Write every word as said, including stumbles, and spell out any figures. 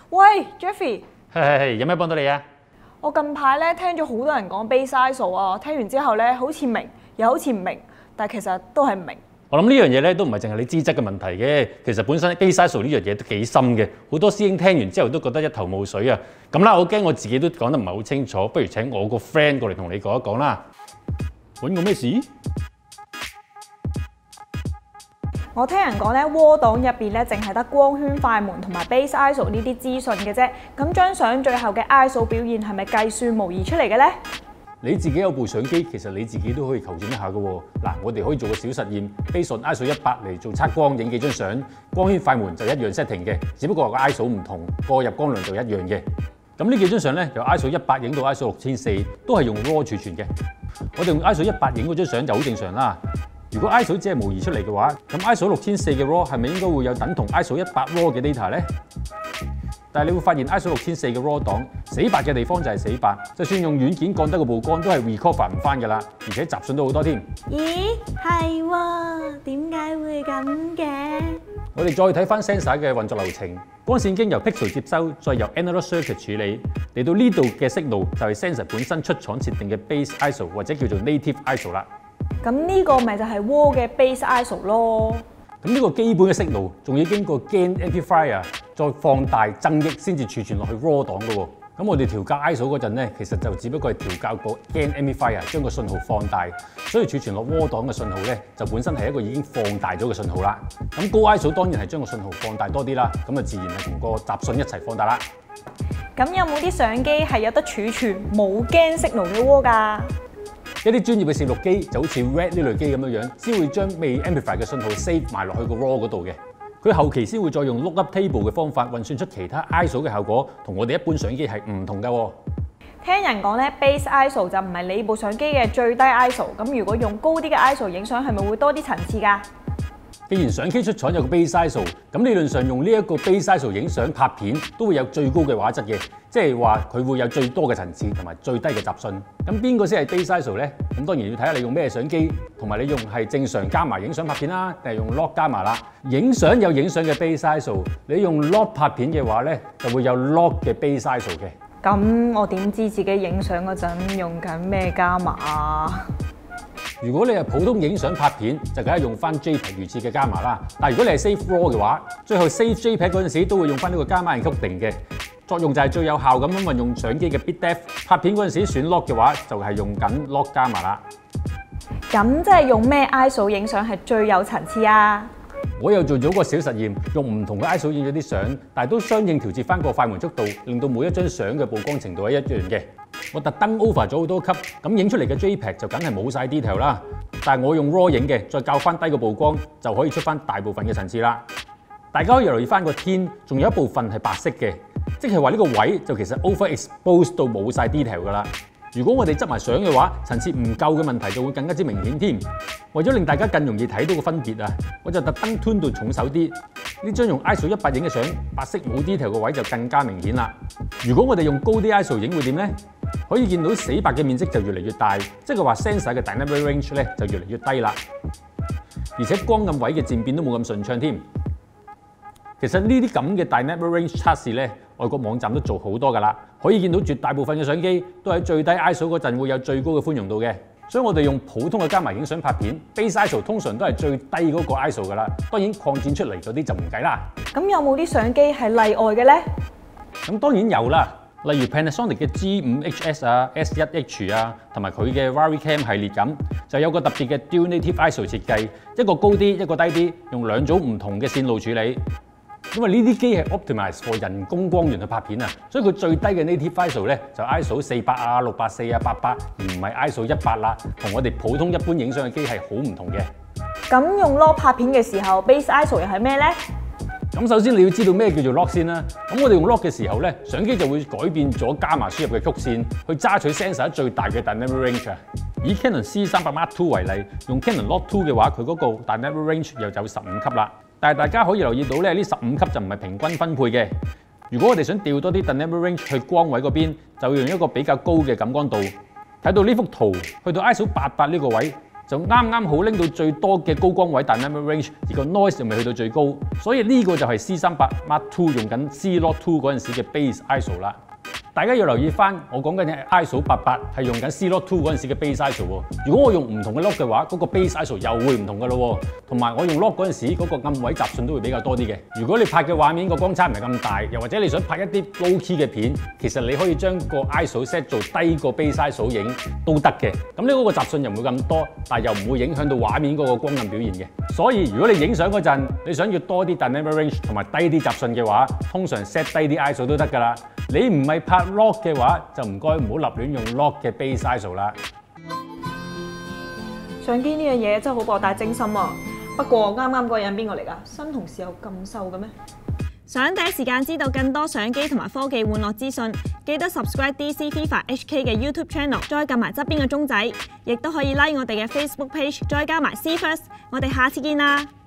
喂 ，Jeffy， 係係係，有咩幫到你啊？ 我近排咧聽咗好多人講 base I S O 啊，聽完之後咧好似明，又好似唔明，但係其實都係唔明。 我諗呢樣嘢咧都唔係淨係你資質嘅問題嘅，其實本身 base I S O 呢樣嘢都幾深嘅，好多師兄聽完之後都覺得一頭霧水啊。咁啦，我驚我自己都講得唔係好清楚，不如請我個 friend 過嚟同你講一講啦。揾我咩事？ 我聽人講咧，Raw 檔入邊咧淨係得光圈、快門同埋 base I S O 呢啲資訊嘅啫。咁張相最後嘅 I S O 表現係咪計算模擬出嚟嘅咧？ 你自己有部相機，其實你自己都可以求證一下嘅喎。嗱，我哋可以做個小實驗 ，base on I S O 一百嚟做測光，影幾張相，光圈、快門就一樣 setting 嘅，只不過個 I S O 唔同，個入光量就一樣嘅。咁呢幾張相咧，由 I S O 一百影到 I S O 六千四，都係用 Raw 儲存嘅。我哋用 I S O 一百影嗰張相就好正常啦。如果 I S O 只係模擬出嚟嘅話，咁 I S O 六千四嘅 Raw 係咪應該會有等同 I S O 一百 Raw 嘅 data 咧？但係你會發現 I S O 六千四嘅 Raw 檔死白嘅地方就係死白，就算用軟件降低個曝光都係 recover 唔翻㗎啦，而且雜訊都好多添。 咦，係喎，點解會咁嘅？ 我哋再睇翻 sensor 嘅運作流程，光線經由 pixel 接收，再由 analog circuit 處理，嚟到呢度嘅 signal 就係 sensor 本身出廠設定嘅 base I S O 或者叫做 native I S O 啦。 咁呢個咪就係 Raw 嘅 base I S O 咯。 咁呢個基本嘅 signal 仲要經過 gain amplifier 再放大增益先至儲存落去 Raw 檔嘅喎。咁我哋調校 I S O 嗰陣咧，其實就只不過係調校個 gain amplifier 將個信號放大，所以儲存落 Raw 檔嘅信號咧就本身係一個已經放大咗嘅信號啦。咁高 I S O 當然係將個信號放大多啲啦，咁啊自然係同個雜訊一齊放大啦。 咁有冇啲相機係有得儲存冇 gain signal 嘅 Raw 㗎？ 一啲專業嘅攝錄機就好似 Red 呢類機咁樣樣，先會將未 amplify 嘅信號 save 埋落去個 Raw 嗰度嘅。佢後期先會再用 lookup table 嘅方法運算出其他 I S O 嘅效果，同我哋一般相機係唔同㗎喎。 聽人講咧 base I S O 就唔係你部相機嘅最低 I S O， 咁如果用高啲嘅 I S O 影相係咪會多啲層次㗎？ 既然相機出廠有個 base I S O， 咁理論上用呢一個 base I S O 影相拍片都會有最高嘅畫質嘅，即係話佢會有最多嘅層次同埋最低嘅雜訊。咁邊個先係 base I S O 咧？咁當然要睇下你用咩相機，同埋你用係正常加埋影相拍片啦，定係用 log 加埋啦。影相有影相嘅 base I S O， 你用 log 拍片嘅話咧，就會有 log 嘅 base I S O 嘅。 咁我點知自己影相嗰陣用緊咩加碼啊？ 如果你係普通影相拍片，就梗係用翻 JPEG 預設嘅加碼啦。但係如果你係 save raw 嘅話，最後 save JPEG 嗰陣時都會用翻呢個加碼 encoding 嘅作用，就係最有效咁樣運用相機嘅 bit depth。拍片嗰陣時選 log 嘅話，就係用緊 log 加碼啦。 咁即係用咩 I S O 影相係最有層次啊？ 我又做咗個小實驗，用唔同嘅 I S O 影咗啲相，但係都相應調節翻個快門速度，令到每一張相嘅曝光程度係一樣嘅。我特登 over 咗好多級，咁影出嚟嘅 JPEG 就梗係冇晒 detail 啦。但係我用 RAW 影嘅，再校翻低個曝光，就可以出翻大部分嘅層次啦。大家可以留意翻個天，仲有一部分係白色嘅，即係話呢個位就其實 overexposed 到冇晒 detail 㗎啦。如果我哋執埋相嘅話，層次唔夠嘅問題就會更加之明顯添。為咗令大家更容易睇到個分別啊，我就特登 tune 到重手啲。呢張用 I S O 一百影嘅相，白色冇 detail 嘅位就更加明顯啦。如果我哋用高啲 I S O 影會點呢？可以見到死白嘅面積就越嚟越大，即係話 sensor 嘅 dynamic range 咧就越嚟越低啦。而且光暗位嘅漸變都冇咁順暢添。其實呢啲咁嘅 dynamic range 測試咧，外國網站都做好多㗎啦。可以見到絕大部分嘅相機都喺最低 I S O 嗰陣會有最高嘅寬容度嘅。所以我哋用普通嘅加埋影相拍片 ，base I S O 通常都係最低嗰個 I S O 㗎啦。當然擴展出嚟嗰啲就唔計啦。 咁有冇啲相機係例外嘅咧？ 咁當然有啦。例如 Panasonic 嘅 G 五 H S 啊、S 一 H 啊，同埋佢嘅 VariCam 系列咁，就有個特別嘅 Dual Native I S O 設計，一個高啲，一個低啲，用兩組唔同嘅線路處理。因為呢啲機係 optimize for 人工光源去拍片啊，所以佢最低嘅 Native I S O 咧就 I S O 四百啊、六百四啊、八百，而唔係 I S O 一百啦，同我哋普通一般影相嘅機係好唔同嘅。 咁用 log 拍片嘅時候 ，base I S O 又係咩咧？ 咁首先你要知道咩叫做 log 先啦。咁我哋用 log 嘅時候咧，相機就會改變咗加碼輸入嘅曲線，去揸取 sensor 最大嘅 dynamic range 啊。以 Canon C 三百 Mark Two 為例，用 Canon Log Two 嘅話，佢嗰個 dynamic range 又有十五級啦。但係大家可以留意到咧，呢十五級就唔係平均分配嘅。如果我哋想調多啲 dynamic range 去光位嗰邊，就要用一個比較高嘅感光度。睇到呢幅圖，去到 I S O 八百呢個位， 就啱啱好拎到最多嘅高光位 dynamic range，而個 noise 又未去到最高，所以呢個就係 C 三百 Mark Two 用緊 C Log Two 嗰陣時嘅 base I S O 啦。大家要留意翻，我講緊嘅 I S O 八八係用緊 C Log Two 嗰陣時嘅 base I S O 喎。如果我用唔同嘅 log 嘅話，嗰、那個 base I S O 又會唔同噶咯喎。同埋我用 log 嗰陣時，嗰、那個暗位雜訊都會比較多啲嘅。如果你拍嘅畫面個光差唔係咁大，又或者你想拍一啲 low key 嘅片，其實你可以將個 I S O set 做低個 base I S O 影都得嘅。咁呢嗰個雜訊又唔會咁多，但係又唔會影響到畫面嗰個光暗表現嘅。所以如果你影相嗰陣，你想要多啲 dynamic range 同埋低啲雜訊嘅話，通常 set 低啲 I S O 都得㗎啦。你唔係拍 log 嘅話，就唔該唔好立亂用 log 嘅 base I S O 啦。 相機呢樣嘢真係好博大精深啊！不過啱啱嗰個人邊個嚟㗎？新同事有咁瘦嘅咩？ 想第一時間知道更多相機同埋科技玩樂資訊，記得 subscribe D C Viva H K 嘅 YouTube channel， 再撳埋側邊嘅鐘仔，亦都可以 like 我哋嘅 Facebook page， 再加埋 C First。我哋下次見啦！